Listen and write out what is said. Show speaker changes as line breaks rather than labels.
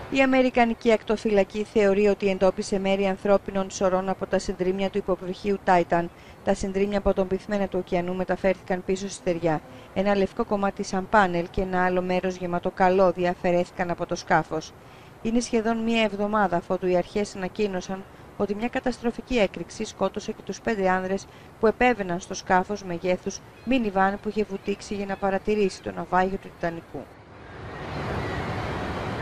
Η Αμερικανική ακτοφυλακή θεωρεί ότι εντόπισε μέρη ανθρώπινων σωρών από τα συντρίμμια του υποβρυχίου Τάιταν. Τα συντρίμμια από τον πυθμένα του ωκεανού μεταφέρθηκαν πίσω στη στεριά. Ένα λευκό κομμάτι σαν πάνελ και ένα άλλο μέρος γεμάτο καλώδια αφαιρέθηκαν από το σκάφος. Είναι σχεδόν μία εβδομάδα αφότου οι αρχές ανακοίνωσαν ότι μια καταστροφική έκρηξη σκότωσε και τους 5 άνδρες που επέβαιναν στο σκάφος μεγέθους μίνιβαν που είχε βουτήξει για να παρατηρήσει το ναυάγιο του Τιτανικού.